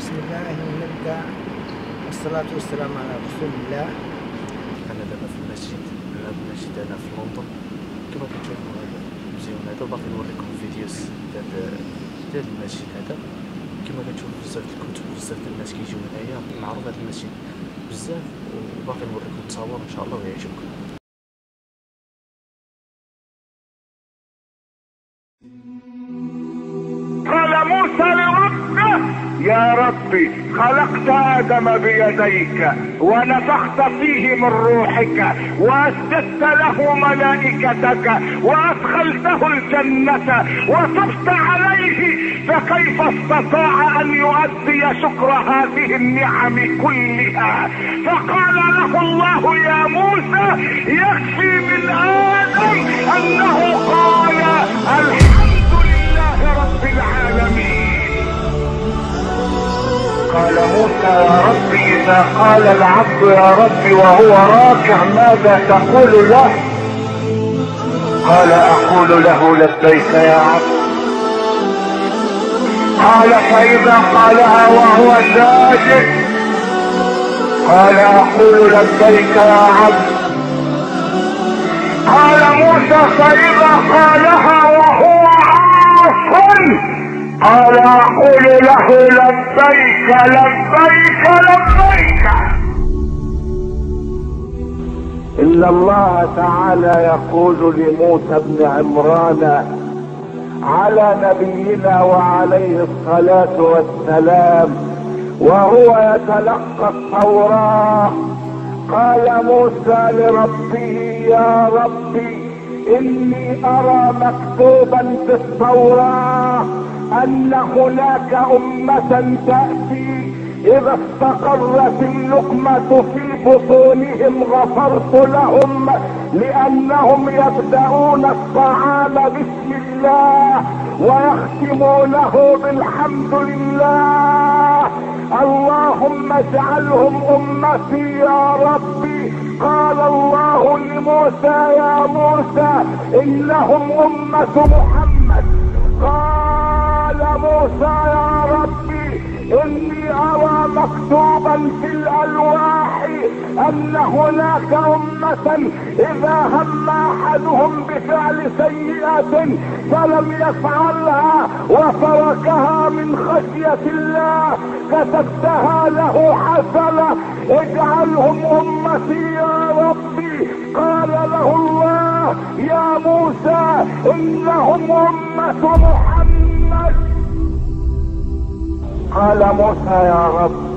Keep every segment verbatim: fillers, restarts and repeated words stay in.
بسم الله ونبدأ والصلاة والسلام على رسول الله. أنا دابا في المسجد، أنا في المسجد أنا في لندن كما كتشوفوا هذا مزيون هذا، وباقي نوريكم فيديوز ديال ديال المسجد هذا. كما كتشوفوا بزاف د الكتب بزاف د الناس كيجيو هنايا، معروف هذا المسجد بزاف، وباقي نوريكم التصاور إن شاء الله ويعجبكم. قال موسى لربه يا ربي خلقت آدم بيديك ونفخت فيه من روحك وأسجدت له ملائكتك وأدخلته الجنة وتبت عليه، فكيف استطاع أن يؤدي شكر هذه النعم كلها؟ فقال له الله يا موسى يكفي من آدم أنه قال الحمد لله رب العالمين. قال موسى يا رب إذا قال العبد يا رب وهو راكع ماذا تقول له؟ قال أقول له لبيك يا عبد. قال فإذا قالها وهو ساجد؟ قال أقول لبيك يا عبد. قال موسى فإذا قالها وهو عاصٍ؟ قال أقول له لبيك لبيك لبيك. إن الله تعالى يقول لموسى بن عمران على نبينا وعليه الصلاة والسلام وهو يتلقى التوراة، قال موسى لربه يا ربي إني أرى مكتوبا في التوراة أن هناك أمة تأتي إذا استقرت اللقمة في بطونهم غفرت لهم لأنهم يبدأون الطعام بسم الله ويختمونه بالحمد لله، اللهم اجعلهم أمتي يا ربي. قال الله لموسى يا موسى إنهم أمة محمد. قال موسى يا ربي إني أرى مكتوبا في الألواح أن هناك أمة إذا هم أحدهم بفعل سيئة فلم يفعلها وتركها من خشية الله كتبتها له حسنة، اجعلهم أمتي يا ربي. قال له الله يا موسى إنهم أمة محمد. قال موسى يا رب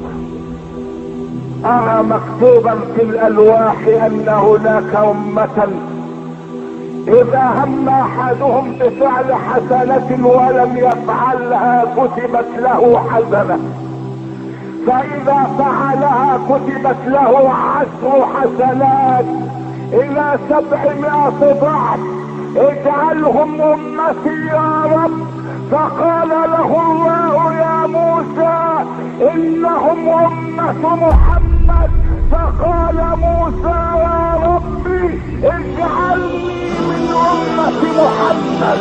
أرى مكتوبا في الألواح أن هناك أمة إذا هم أحدهم بفعل حسنة ولم يفعلها كتبت له حسنة، فإذا فعلها كتبت له عشر حسنات إلى سبعمائة ضعف، اجعلهم أمتي يا رب. فقال له الله يا موسى إنهم أمة محمد. فقال موسى يا ربي اجعلني من أمة محمد.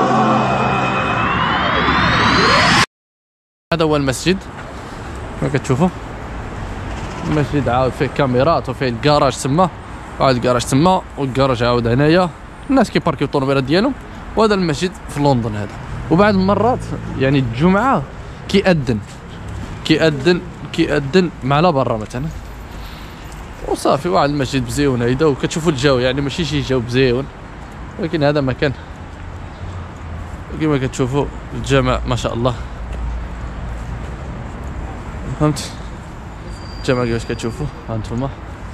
هذا هو المسجد كما كتشوفوا، المسجد عاود فيه كاميرات وفيه الكراج تما، عاود الكراج تما والكراج عاود هنايا، الناس كيباركيو الطوموبيلات ديالهم. وهذا المسجد في لندن هذا. وبعض المرات يعني الجمعة كيأذن كيأذن كيأذن مع لا برا مثلا، وصافي. واحد المسجد بزيون هيدا، وكتشوفوا الجو يعني ماشي شي جو بزيون، ولكن هذا مكان كما كتشوفوا الجامع ما شاء الله، فهمت الجامع كيفاش كتشوفوا ها انتما،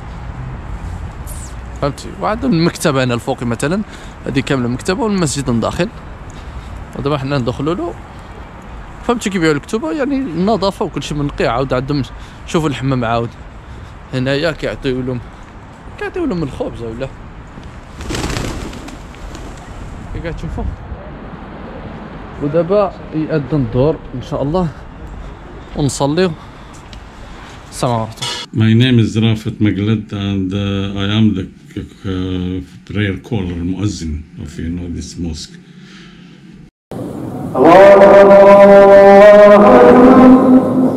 فهمتي. وعندهم المكتبة هنا الفوق مثلا، هذه كاملة مكتبة والمسجد من داخل، ودابا حنا ندخلوا له، فهمتي كيبيعوا الكتب يعني النظافة وكلشي منقي. عاود عندهم شوفوا الحمام عاود هنايا كيعطيو لهم كيعطيو لهم الخبز ولا كي كتشوفوا. ودابا يأذن الظهر ان شاء الله ونصليو. السلام عليكم. My name is Rafat Maglad and uh, I am the uh, prayer caller, المؤذن of you know this mosque. الله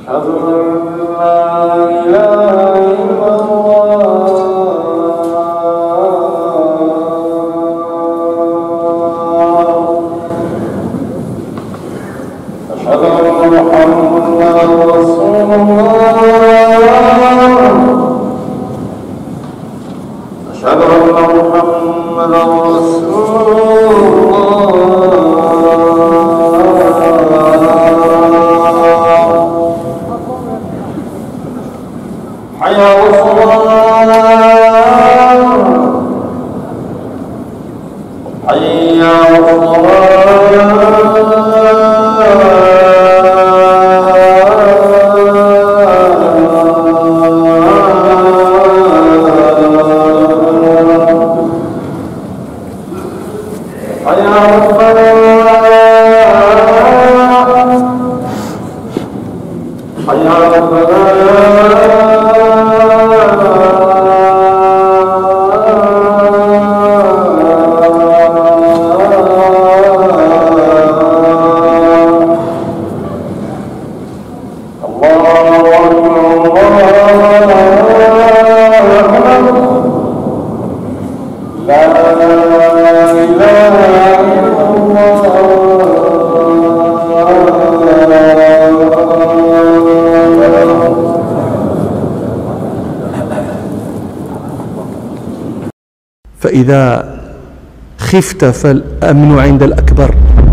فإذا خفت فالأمن عند الأكبر،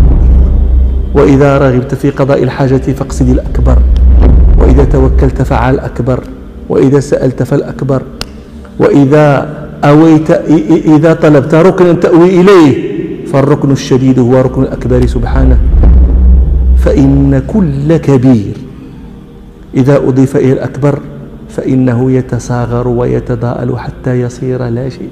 وإذا رغبت في قضاء الحاجة فاقصد الأكبر، وإذا توكلت فعلى الأكبر، وإذا سألت فالأكبر، وإذا أويت إذا طلبت ركنا تأوي إليه فالركن الشديد هو ركن الأكبر سبحانه. فإن كل كبير إذا أضيف إلى الأكبر فإنه يتصاغر ويتضاءل حتى يصير لا شيء.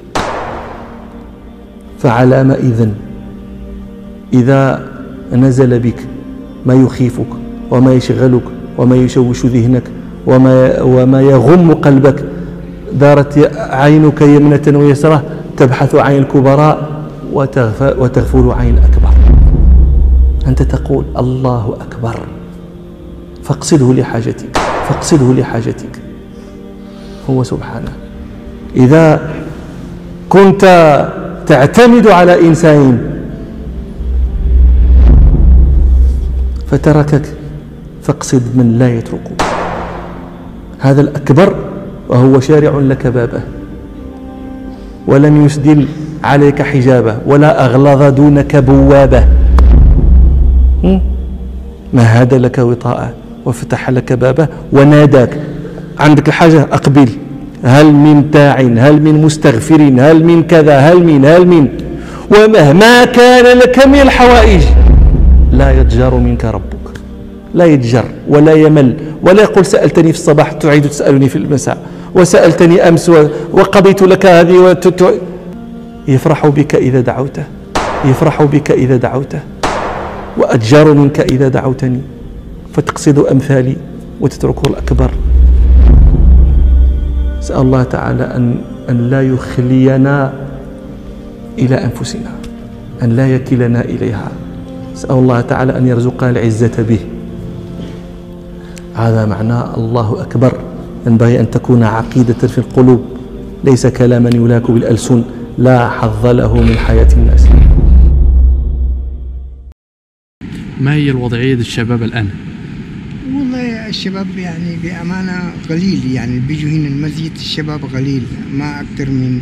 فعلام إذن إذا نزل بك ما يخيفك وما يشغلك وما يشوش ذهنك وما, وما يغم قلبك، دارت عينك يمنة ويسرة تبحث عن الكبراء وتغفل عن الأكبر، أنت تقول الله أكبر فاقصده لحاجتك، فاقصده لحاجتك هو سبحانه. إذا كنت تعتمد على إنسان فتركك فاقصد من لا يتركك، هذا الأكبر وهو شارع لك بابه ولم يسدل عليك حجابه ولا أغلظ دونك بوابه، مهد لك وطاءه وفتح لك بابه وناداك، عندك الحاجة أقبل، هل من داع، هل من مستغفر، هل من كذا، هل من هل من ومهما كان لك من الحوائج لا يتجر منك ربك، لا يتجر ولا يمل ولا يقول سألتني في الصباح تعيد تسألني في المساء وسألتني أمس وقضيت لك هذه وتت... يفرح بك إذا دعوته، يفرح بك إذا دعوته، وأتجر منك إذا دعوتني، فتقصد أمثالي وتترك الأكبر. أسأل الله تعالى أن, أن لا يخلينا إلى أنفسنا، أن لا يكلنا إليها. أسأل الله تعالى أن يرزقنا العزة به. هذا معنى الله أكبر، ينبغي أن تكون عقيدة في القلوب ليس كلاما يلاك بالألسن، لا حظ له من حياة الناس. ما هي الوضعية للشباب الآن؟ والله الشباب يعني بأمانة قليل، يعني بيجوا هنا المسجد الشباب قليل، ما أكثر من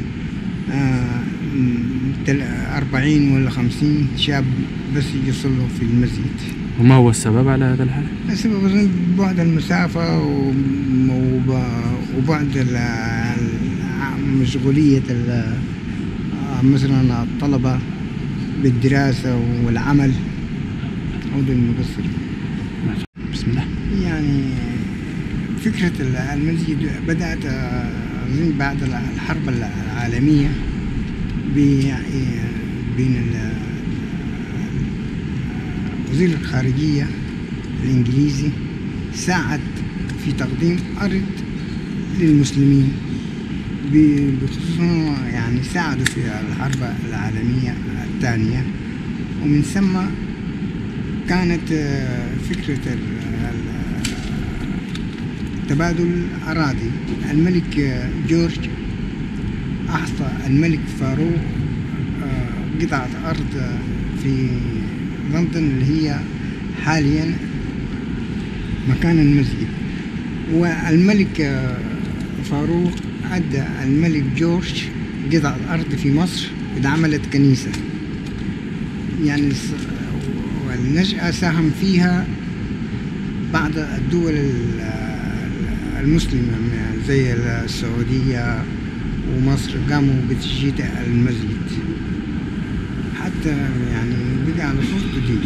أربعين ولا خمسين شاب بس يصلوا في المسجد. وما هو السبب على هذا الحال؟ السبب بعد المسافة وبعد مشغولية مثلا الطلبة بالدراسة والعمل، هذا المقصر. بسم الله. يعني فكرة المسجد بدأت أظن بعد الحرب العالمية بين وزير الخارجية الإنجليزي ساعد في تقديم أرض للمسلمين، بخصوص يعني ساعدوا في الحرب العالمية الثانية، ومن ثم كانت فكرة تبادل أراضي. الملك جورج أعطى الملك فاروق قطعة أرض في لندن اللي هي حاليا مكان المسجد، والملك فاروق أدى الملك جورج قطعة أرض في مصر إذا عملت كنيسة يعني، والنشأة ساهم فيها بعض الدول المسلمة زي السعودية ومصر قاموا بتشييد المسجد حتى يعني بقى على صوت جديد.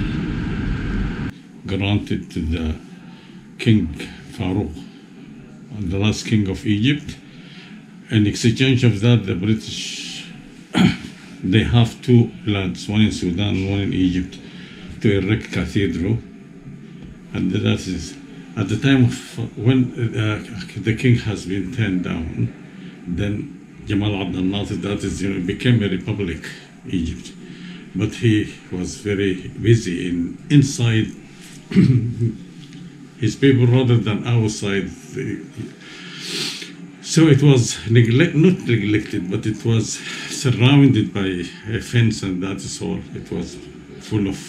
Granted to the King Farouk, the last king of Egypt. In exchange of that, the British they have two lands, one in Sudan, one in Egypt, to erect cathedral. And that is at the time of when uh, the king has been turned down, then Jamal Abdel Nasser, that is, you know, became a republic, Egypt. But he was very busy in inside his people rather than outside. So it was neglect, not neglected, but it was surrounded by a fence, and that is all. It was full of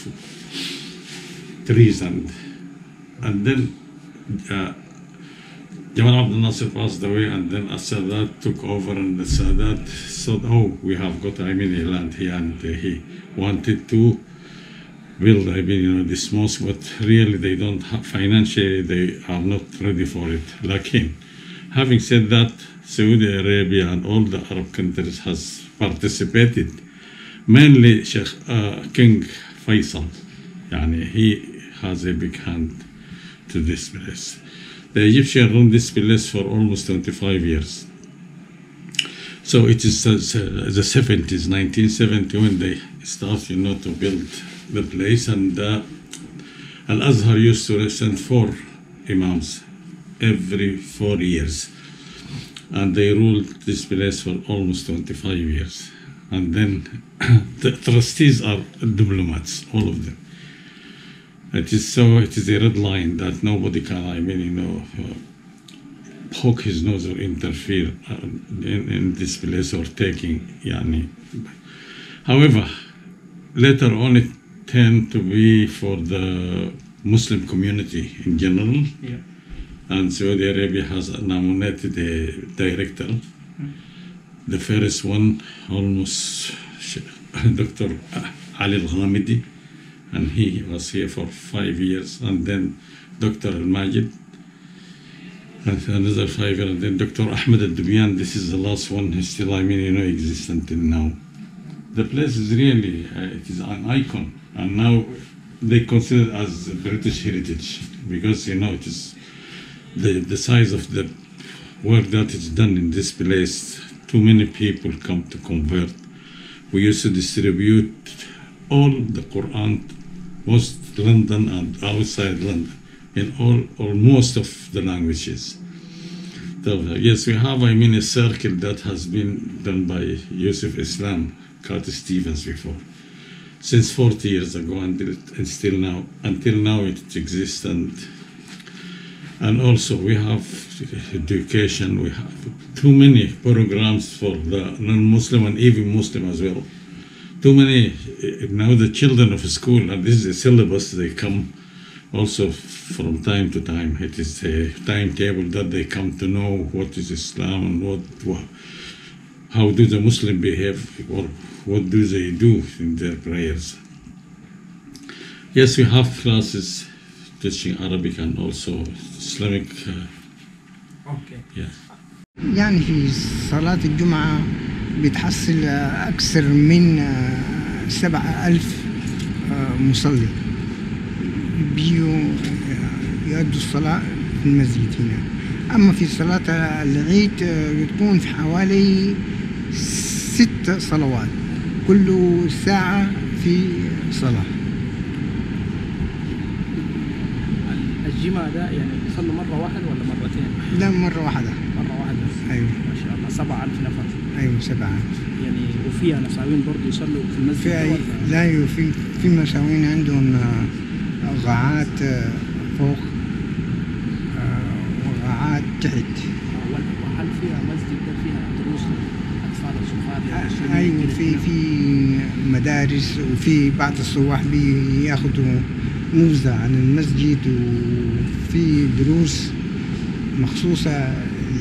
trees, and and then uh, Jamal Abdel Nasser passed away, and then Sadat took over, and the Sadat said, "Oh, we have got I mean a land here," and uh, he wanted to build I mean you know this mosque, but really they don't have financially, they are not ready for it. Like him. Having said that, Saudi Arabia and all the Arab countries has participated, mainly Sheikh uh, King Faisal. Yani he has a big hand to this place. The Egyptians run this place for almost twenty-five years. So it is uh, the seventies, nineteen seventy, when they start, you know, to build the place, and uh, Al-Azhar used to send four imams every four years, and they ruled this place for almost twenty-five years. And then the trustees are diplomats, all of them. It is so, it is a red line that nobody can, I mean, you know, uh, poke his nose or interfere uh, in, in this place or taking, yani. However, later on it turned to be for the Muslim community in general. Yeah. And Saudi Arabia has nominated a director. Mm. The first one, almost Doctor Ali Al-Ghamidi, and he was here for five years. And then Doctor Al-Majid, and another five years. And then Doctor Ahmed Al-Dubian, this is the last one, he's still, I mean, you know, exists until now. The place is really, uh, it is an icon. And now they consider it as British heritage because, you know, it is The, the size of the work that is done in this place. Too many people come to convert. We used to distribute all the Quran, most London and outside London, in all or most of the languages. So, yes, we have, I mean, a circle that has been done by Yusuf Islam, Curtis Stevens before, since forty years ago, and, and still now, until now it exists. and. And also we have education, we have too many programs for the non-Muslim and even Muslim as well. Too many, now the children of school, and this is a syllabus, they come also from time to time. It is a timetable that they come to know what is Islam and what, what how do the Muslim behave, or what do they do in their prayers. Yes, we have classes teaching Arabic and also Islamic. Uh, okay. Yeah. يعني في صلاة الجمعة بتحصل أكثر من سبعة ألف مصلي بيجوا يؤدوا الصلاة في المسجد هنا. أما في صلاة العيد بتكون في حوالي ست صلوات، كل ساعة في صلاة. الجمعة ده يعني يصلوا مرة واحدة ولا مرتين؟ لا، مرة واحدة. مرة واحدة. أيوة. ما شاء الله، سبعة ألف نفر. أيوة، سبعة ألف. يعني وفيها نساوين برضه يصلوا في المسجد؟ في لا، في في مساوين عندهم قاعات فوق تحت. وهل فيها مسجد ده فيها دروس للاطفال الصغار؟ ايوه في في مدارس، وفي بعض السواح بياخذوا نبذة عن المسجد، وفي دروس مخصوصة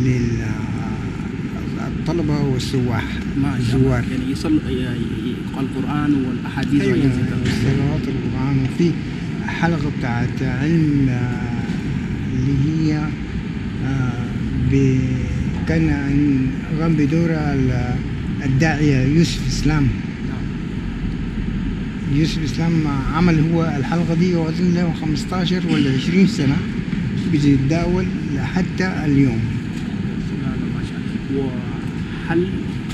للطلبة والسواح ما الزوار، يعني يصل يقرأ القرآن والأحاديث. أيوة وحاجات زي كده. صلوات القرآن. وفي حلقة بتاعت علم آه، اللي هي آه، ب- كان قام بدورها ال- الداعية يوسف إسلام. يوسف إسلام عمل هو الحلقة دي وأظن له خمستاشر ولا عشرين سنة بتتداول حتى اليوم. لا لا ما شاء الله. وهل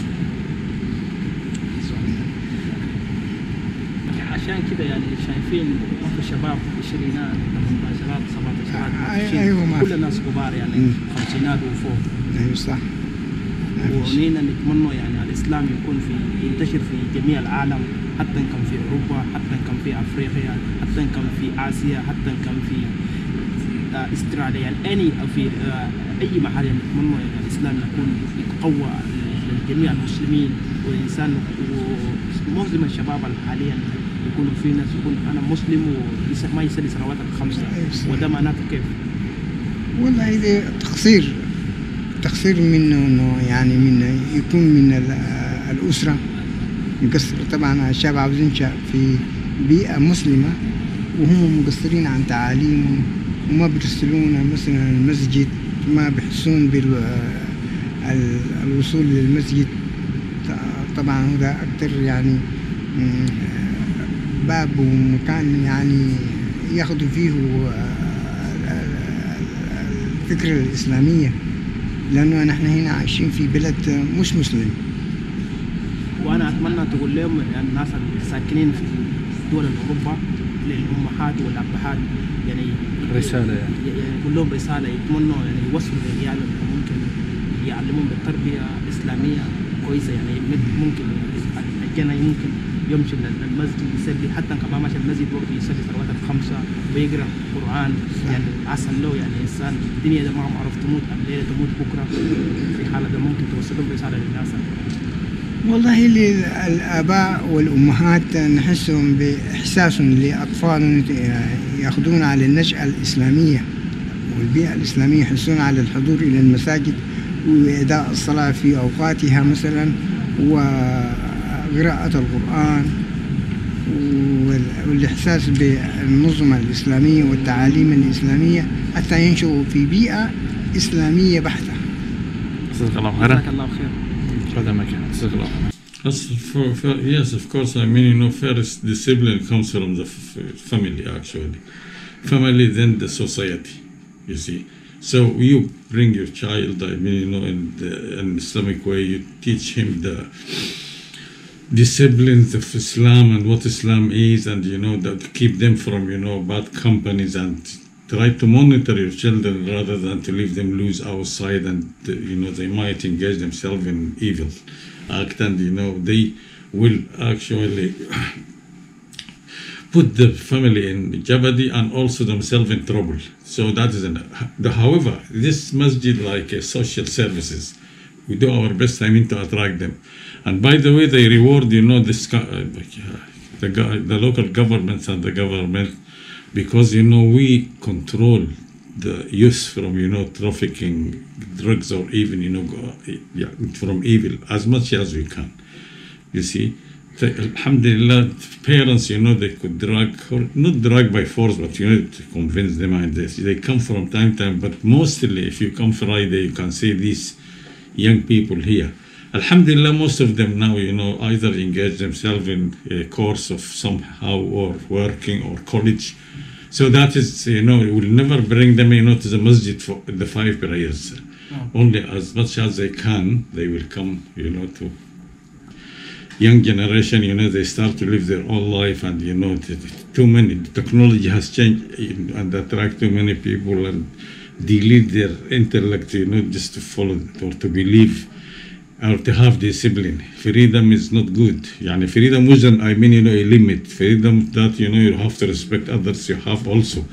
عشان كده يعني شايفين في شباب عشرينات ثمانية عشر سبعة عشر أي- أيوة ما كل في. الناس كبار يعني مم. خمسينات وفوق. أيوة صح. ما فيش. ونينا نتمنى يعني الاسلام يكون في ينتشر في جميع العالم، حتى ان كان في اوروبا، حتى ان كان في افريقيا، حتى ان كان في اسيا، حتى ان كان في آه، استراليا، يعني اني في آه، اي محل. يعني نتمنى يعني الاسلام يكون يتقوى لجميع المسلمين، والانسان ومعظم الشباب حاليا يكونوا في ناس يكون انا مسلم وما يصلي صلوات الخمسه، أيوة. وده معناته كيف؟ والله ده تقصير تقصير منه، انه يعني من يكون من ال- الاسره مقصر. طبعا الشباب عاوزين شاب في بيئه مسلمه، وهم مقصرين عن تعاليمهم، وما بيرسلونا مثلا المسجد، ما بيحسون بالوصول للمسجد. ط- طبعا هذا اكثر يعني مم، باب ومكان يعني ياخذوا فيه آه، الفكرة الإسلامية، لأنه نحن هنا عايشين في بلد مش مسلم. وانا اتمنى تقول لهم يعني الناس الساكنين في دول اوروبا للامهات والابهات يعني رسالة يعني. يعني يقول لهم رساله، يتمنوا يعني يوصلوا لعيالهم ممكن يعلمون بالتربيه الاسلاميه كويسه. يعني ممكن الجنة ممكن يمشي للمسجد يصلي، حتى كمان ماشي المسجد برضه يصلي صلوات الخمسه ويقرا قران. يعني احسن له يعني انسان الدنيا ده ما عرفت تموت الليله تموت بكره، في حاله ده ممكن توصل لهم رساله للناس. والله الآباء والأمهات نحسهم بإحساسهم لأطفالهم يأخذون على النشأة الإسلامية والبيئة الإسلامية، يحسون على الحضور إلى المساجد وإداء الصلاة في أوقاتها مثلا، وقراءة القرآن، والإحساس بالنظم الإسلامية والتعاليم الإسلامية، حتى ينشأوا في بيئة إسلامية بحتة. جزاك الله خيرا. جزاك الله خير. هذا مكان. جزاك الله خيرا. As for, for, yes, of course. I mean, you know, first discipline comes from the f- family, actually. Family, then the society. You see. So you bring your child. I mean, you know, in the in Islamic way, you teach him the disciplines of Islam and what Islam is, and you know, that keep them from you know bad companies, and try to monitor your children rather than to leave them loose outside, and uh, you know they might engage themselves in evil act, and you know they will actually put the family in jeopardy and also themselves in trouble. So that is an. The, however, this masjid like a social services, we do our best. I mean to attract them, and by the way, they reward you know this uh, the the local governments and the government. Because you know we control the youth from you know trafficking drugs or even you know go- yeah, from evil as much as we can. You see, the, alhamdulillah, parents you know they could drag or not drag by force, but you know to convince them, and they, they come from time to time. But mostly, if you come Friday, you can see these young people here. Alhamdulillah, most of them now you know either engage themselves in a course of somehow or working or college. So that is, you know, we will never bring them, you know, to the masjid for the five prayers. Oh. Only as much as they can, they will come, you know, to young generation, you know, they start to live their own life, and, you know, t- t- too many, technology has changed and attract too many people and delete their intellect, you know, just to follow or to believe or to have discipline. Freedom is not good. Yani freedom wasn't, I mean, you know, a limit. Freedom that, you know, you have to respect others, you have also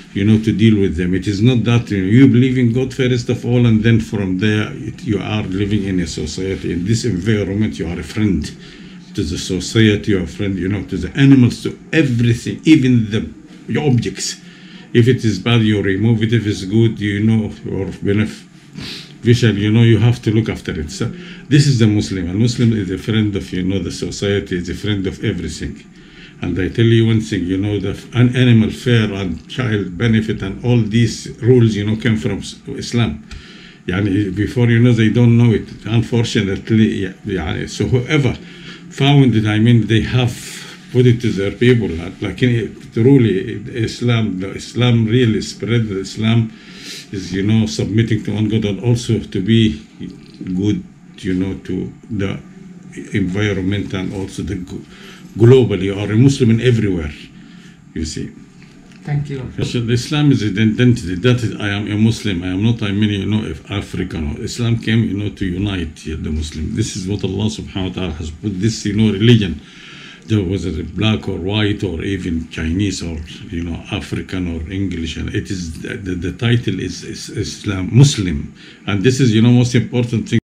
you know, to deal with them. It is not that you, know, you believe in God first of all, and then from there it, you are living in a society. In this environment, you are a friend to the society, you are a friend, you know, to the animals, to everything, even the objects. If it is bad, you remove it. If it's good, you know, or beneficial, you know, you have to look after it. So this is the Muslim. A Muslim is a friend of, you know, the society, is a friend of everything. And I tell you one thing, you know, the an animal fair and child benefit and all these rules, you know, came from Islam. Yani before, you know, they don't know it. Unfortunately, yani, so whoever found it, I mean, they have put it to their people. Like truly, Islam, the Islam really spread. The Islam is, you know, submitting to one God and also to be good, you know, to the environment and also the globally, you are a Muslim everywhere, you see. Thank you. Islam is an identity. That is, I am a Muslim. I am not, I mean, you know, if African. Islam came, you know, to unite the Muslim. This is what Allah subhanahu wa ta'ala has put this, you know, religion. Whether it's black or white or even Chinese or, you know, African or English. And it is, the, the title is, is Islam, Muslim. And this is, you know, most important thing